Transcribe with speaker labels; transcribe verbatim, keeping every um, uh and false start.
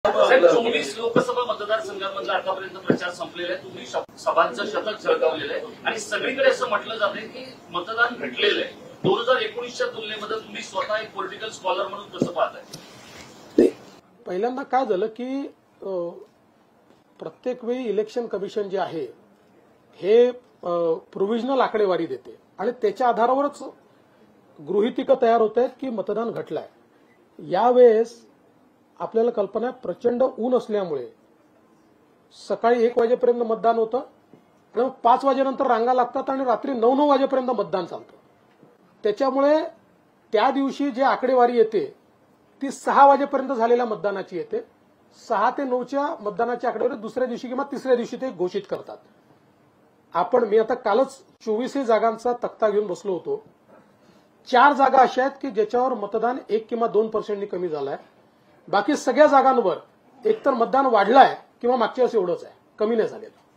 Speaker 1: चोवीस लोकसभा मतदारसंघांमधला आतापर्यंत प्रचार संपलेला आहे. तुम्ही सभांचं शतक झळकावलेलं आहे आणि सगळीकडे असं म्हटलं जाते की मतदान घटलेलं आहे. दोन हजार एकोणीसच्या तुलनेमध्ये तुम्ही स्वतः एक पॉलिटिकल स्कॉलर म्हणून कसं पाहताय?
Speaker 2: पहिल्यांदा काय झालं की प्रत्येक वेळी इलेक्शन कमिशन जे आहे हे प्रोव्हिजनल आकडेवारी देते आणि त्याच्या आधारावरच गृहितिका तयार होत आहेत की मतदान घटलंय. यावेळेस आपल्याला कल्पना आहे प्रचंड ऊन असल्यामुळे सकाळी एक वाजेपर्यंत मतदान होतं आणि मग पाच वाजेनंतर रांगा लागतात आणि रात्री नऊ नऊ वाजेपर्यंत मतदान चालतं. त्याच्यामुळे त्या दिवशी जी आकडेवारी येते ती सहा वाजेपर्यंत झालेल्या मतदानाची येते. सहा ते नऊच्या मतदानाची आकडेवारी दुसऱ्या दिवशी किंवा तिसऱ्या दिवशी ते घोषित करतात. आपण मी आता कालच चोवीसही जागांचा तक्ता घेऊन बसलो होतो. चार जागा अशा आहेत की ज्याच्यावर मतदान एक किंवा दोन पर्सेंटनी कमी झालंय. बाकी सगळ्या जागांवर एकतर मतदान वाढलंय किंवा मागच्या वेळेस एवढंच आहे, कमी नाही झालेलं.